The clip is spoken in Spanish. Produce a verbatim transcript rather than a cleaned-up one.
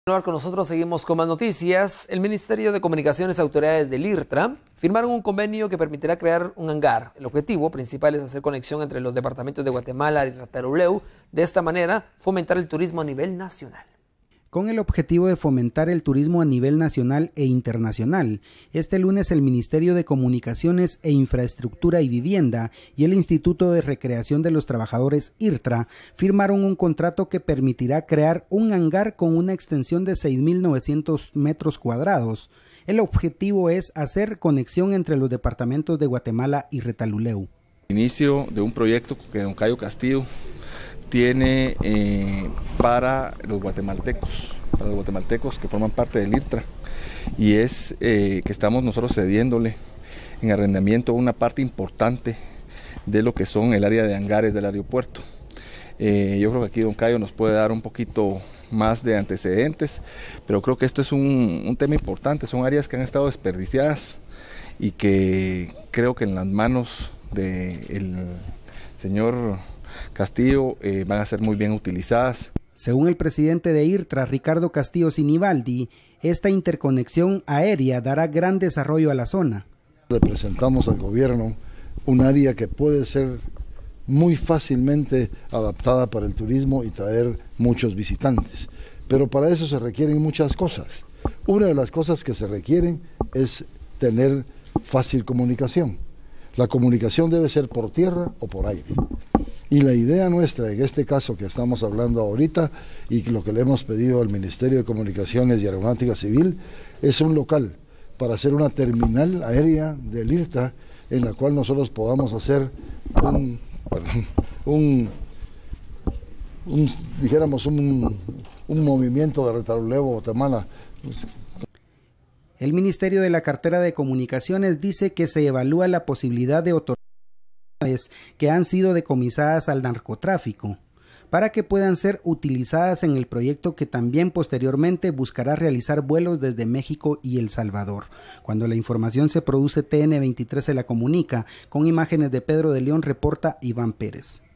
Con nosotros seguimos con más noticias. El Ministerio de Comunicaciones y autoridades del IRTRA firmaron un convenio que permitirá crear un hangar. El objetivo principal es hacer conexión entre los departamentos de Guatemala y Retalhuleu. De esta manera, fomentar el turismo a nivel nacional. Con el objetivo de fomentar el turismo a nivel nacional e internacional, este lunes el Ministerio de Comunicaciones e Infraestructura y Vivienda y el Instituto de Recreación de los Trabajadores IRTRA firmaron un contrato que permitirá crear un hangar con una extensión de seis mil novecientos metros cuadrados. El objetivo es hacer conexión entre los departamentos de Guatemala y Retalhuleu. Inicio de un proyecto que don Cayo Castillo tiene eh, para los guatemaltecos, para los guatemaltecos que forman parte del IRTRA, y es eh, que estamos nosotros cediéndole en arrendamiento una parte importante de lo que son el área de hangares del aeropuerto. Eh, yo creo que aquí don Cayo nos puede dar un poquito más de antecedentes, pero creo que esto es un, un tema importante, son áreas que han estado desperdiciadas y que creo que en las manos del señor Castillo eh, van a ser muy bien utilizadas. Según el presidente de IRTRA, Ricardo Castillo Sinibaldi, esta interconexión aérea dará gran desarrollo a la zona. Le presentamos al gobierno un área que puede ser muy fácilmente adaptada para el turismo y traer muchos visitantes, pero para eso se requieren muchas cosas. Una de las cosas que se requieren es tener fácil comunicación. La comunicación debe ser por tierra o por aire. Y la idea nuestra, en este caso que estamos hablando ahorita, y lo que le hemos pedido al Ministerio de Comunicaciones y Aeronáutica Civil, es un local para hacer una terminal aérea del IRTRA, en la cual nosotros podamos hacer un, perdón, un, un dijéramos, un, un movimiento de Retalhuleu, Guatemala. El Ministerio de la Cartera de Comunicaciones dice que se evalúa la posibilidad de otorgar que han sido decomisadas al narcotráfico, para que puedan ser utilizadas en el proyecto que también posteriormente buscará realizar vuelos desde México y El Salvador. Cuando la información se produce, T N veintitrés se la comunica. Con imágenes de Pedro de León, reporta Iván Pérez.